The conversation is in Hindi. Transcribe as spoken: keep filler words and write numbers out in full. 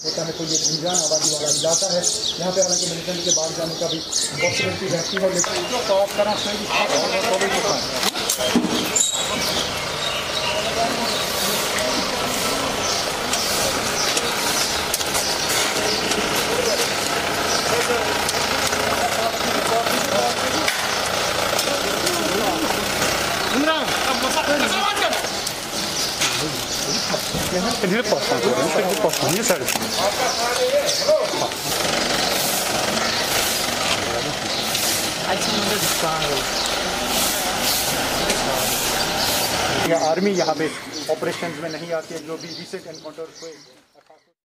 होता है। तो ये घनघान आबादी वाला इलाका है, यहाँ पे हालांकि मिलिटेंट के बाहर जाने का भी पॉसिबिलिटी रहती है, लेकिन तो आप करना इधर पहुँचना चाहिए, इधर पहुँचना ये साइड आर्मी यहाँ पे ऑपरेशंस में नहीं आती है, जो भी रिसेंट एनकाउंटर हुए।